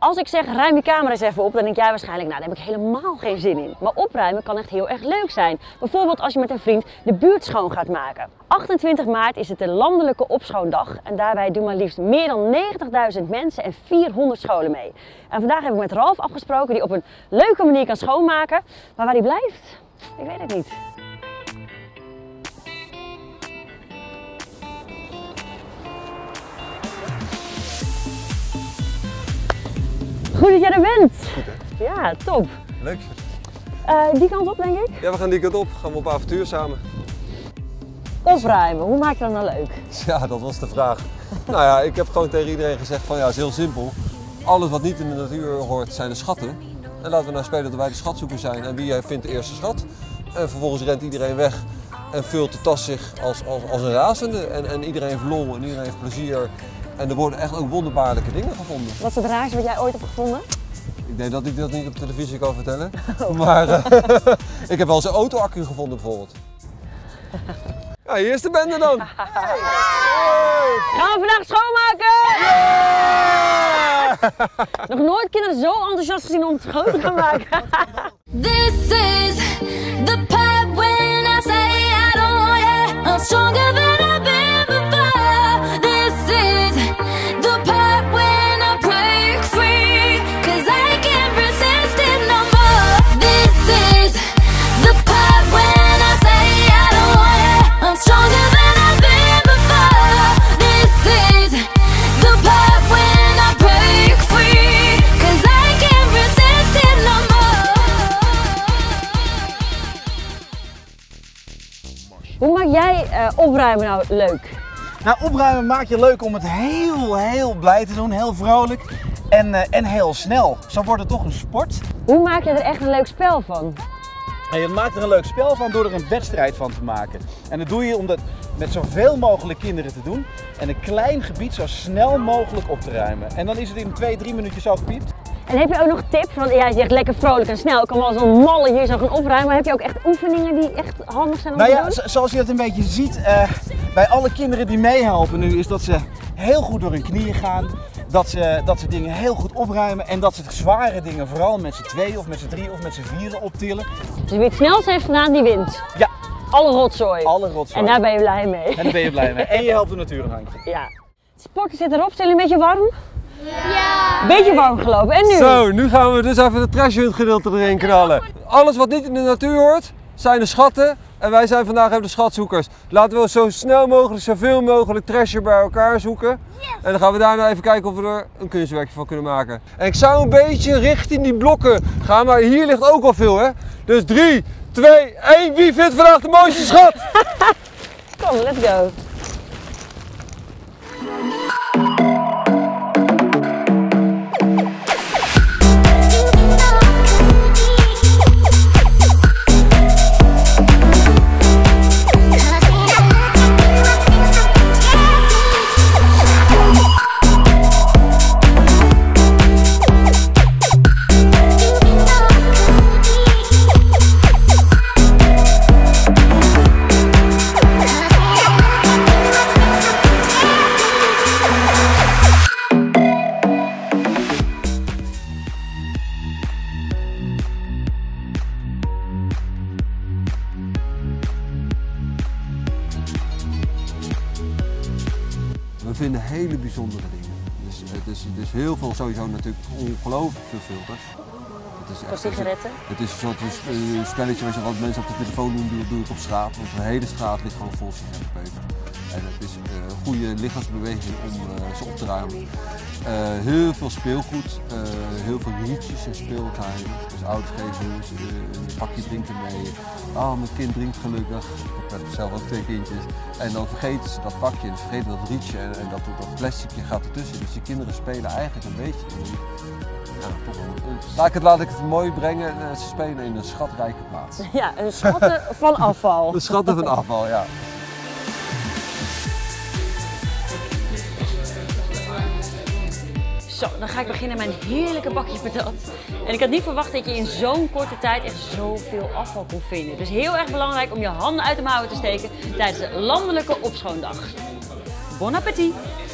Als ik zeg ruim je kamer eens even op, dan denk jij waarschijnlijk, nou daar heb ik helemaal geen zin in. Maar opruimen kan echt heel erg leuk zijn. Bijvoorbeeld als je met een vriend de buurt schoon gaat maken. 28 maart is het de landelijke opschoondag en daarbij doen maar liefst meer dan 90.000 mensen en 400 scholen mee. En vandaag heb ik met Ralf afgesproken die op een leuke manier kan schoonmaken. Maar waar hij blijft, ik weet het niet. Goed dat jij er bent. Goed hè? Ja, top. Leuk. Die kant op denk ik? Ja, we gaan die kant op. Gaan we op avontuur samen. Opruimen, hoe maak je dat nou leuk? Ja, dat was de vraag. Nou ja, ik heb gewoon tegen iedereen gezegd van ja, het is heel simpel. Alles wat niet in de natuur hoort zijn de schatten. En laten we nou spelen dat wij de schatzoekers zijn en wie vindt de eerste schat. En vervolgens rent iedereen weg en vult de tas zich als een razende. En iedereen heeft lol en iedereen heeft plezier. En er worden echt ook wonderbaarlijke dingen gevonden. Wat is het raarste wat jij ooit hebt gevonden? Ik denk dat ik dat niet op televisie kan vertellen. Maar ik heb wel eens een auto-accu gevonden bijvoorbeeld. Ja, hier is de bende dan. Hey. Gaan we vandaag schoonmaken? Yeah! Nog nooit kinderen zo enthousiast gezien om het schoon te gaan maken. This is the part when I say I don't want it. I'm stronger than I've been before. This is the part when I break free. 'Cause I can't resist it no more. This is the part when I say I don't want it. I'm stronger than I've been before. This is the part when I break free. 'Cause I can't resist it no more. Hoe maak jij opruimen nou leuk? Nou, opruimen maak je leuk om het heel blij te doen, heel vrolijk en heel snel. Zo wordt het toch een sport. Hoe maak je er echt een leuk spel van? En je maakt er een leuk spel van door er een wedstrijd van te maken. En dat doe je om dat met zoveel mogelijk kinderen te doen en een klein gebied zo snel mogelijk op te ruimen. En dan is het in 2-3 minuutjes zo gepiept. En heb je ook nog tips? Want jij zegt lekker vrolijk en snel. Ik kan wel als een malle hier zo gaan opruimen. Maar heb je ook echt oefeningen die echt handig zijn om Nou te ja, doen? zoals je dat een beetje ziet bij alle kinderen die meehelpen nu, is dat ze heel goed door hun knieën gaan. Dat ze dingen heel goed opruimen en dat ze zware dingen vooral met z'n tweeën of met z'n drieën of met z'n vieren optillen. Dus wie het snelst heeft gedaan, die wint. Ja, Alle rotzooi. alle rotzooi. En daar ben je blij mee. En daar ben je blij mee. En je helpt de natuur een handje. Ja. Het sporten zit erop. Zijn jullie een beetje warm? Ja. Beetje warm gelopen. En nu? Zo, nu gaan we dus even het trash hunt gedeelte erin knallen. Alles wat niet in de natuur hoort, zijn de schatten. En wij zijn vandaag even de schatzoekers. Laten we zo snel mogelijk, zoveel mogelijk treasure bij elkaar zoeken. Yes. En dan gaan we daarna even kijken of we er een kunstwerkje van kunnen maken. En ik zou een beetje richting die blokken gaan, maar hier ligt ook al veel hè. Dus 3, 2, 1. Wie vindt vandaag de mooiste schat? Kom, let's go. We vinden hele bijzondere dingen. Dus het is heel veel, sowieso natuurlijk ongelooflijk veel filters. Voor sigaretten? Het is een soort spelletje wat mensen op de telefoon doen, doe ik op straat. Want de hele straat ligt gewoon vol sigarettenpeper. En het is een goede lichaamsbeweging om ze op te ruimen. Heel veel speelgoed, heel veel rietjes en speeltuin. Dus ouders geven een pakje drinken mee. Oh, mijn kind drinkt gelukkig. Ik heb zelf ook 2 kindjes. En dan vergeten ze dat pakje en ze vergeten dat rietje en dat plasticje gaat ertussen. Dus die kinderen spelen eigenlijk een beetje laat ik het mooi brengen. Ze spelen in een schatrijke plaats. Ja, een schatten van afval. De schatten van afval, ja. Zo, dan ga ik beginnen met een heerlijke bakje patat. En ik had niet verwacht dat je in zo'n korte tijd echt zoveel afval kon vinden. Dus heel erg belangrijk om je handen uit de mouwen te steken tijdens de landelijke opschoondag. Bon appétit!